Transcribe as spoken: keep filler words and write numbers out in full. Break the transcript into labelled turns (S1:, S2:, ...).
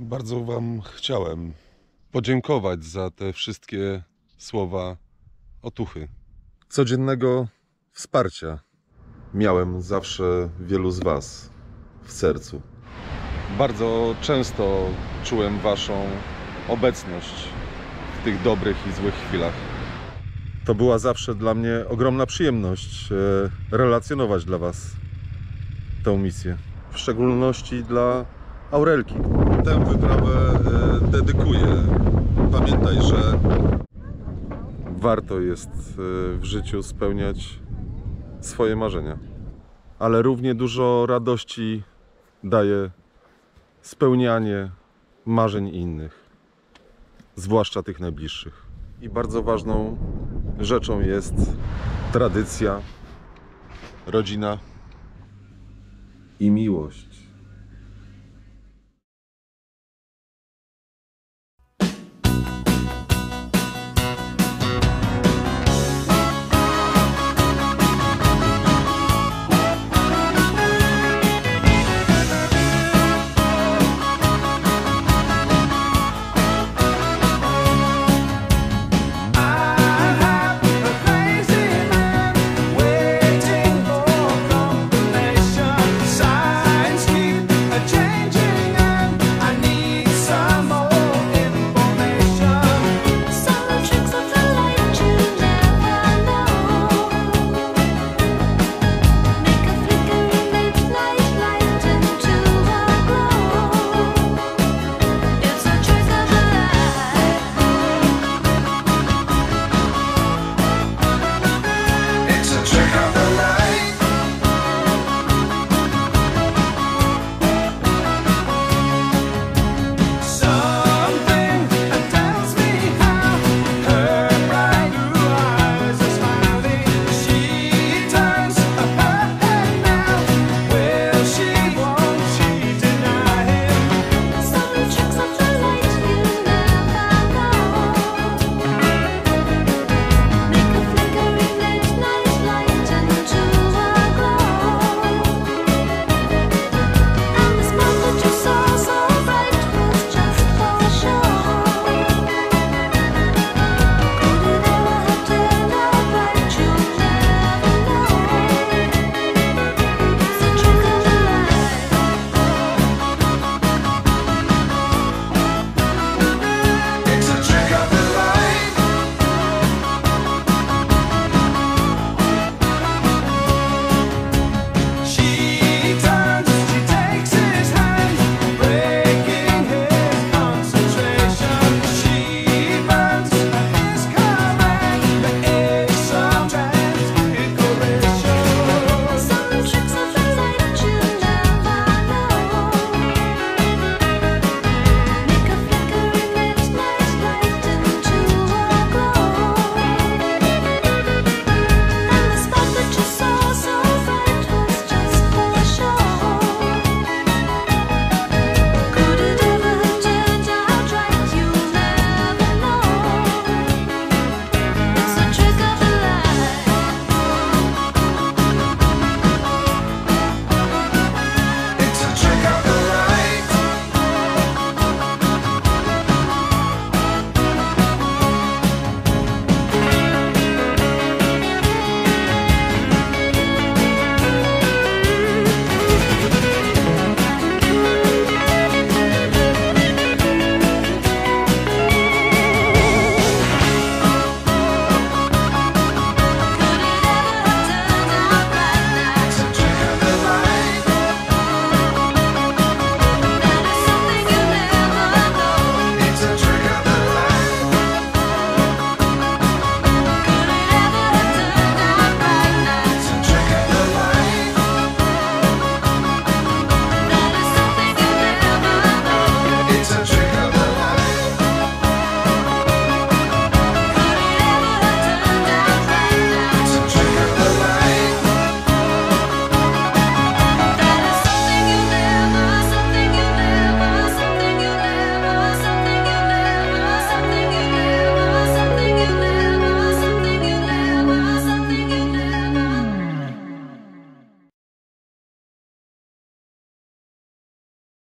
S1: Bardzo Wam chciałem podziękować za te wszystkie słowa otuchy. Codziennego wsparcia miałem zawsze wielu z Was w sercu. Bardzo często czułem Waszą obecność w tych dobrych i złych chwilach. To była zawsze dla mnie ogromna przyjemność e, relacjonować dla Was tę misję. W szczególności dla Aurelki. Tę wyprawę e, dedykuję. Pamiętaj, że warto jest e, w życiu spełniać swoje marzenia. Ale równie dużo radości daje spełnianie marzeń innych. Zwłaszcza tych najbliższych. I bardzo ważną rzeczą jest tradycja, rodzina i miłość.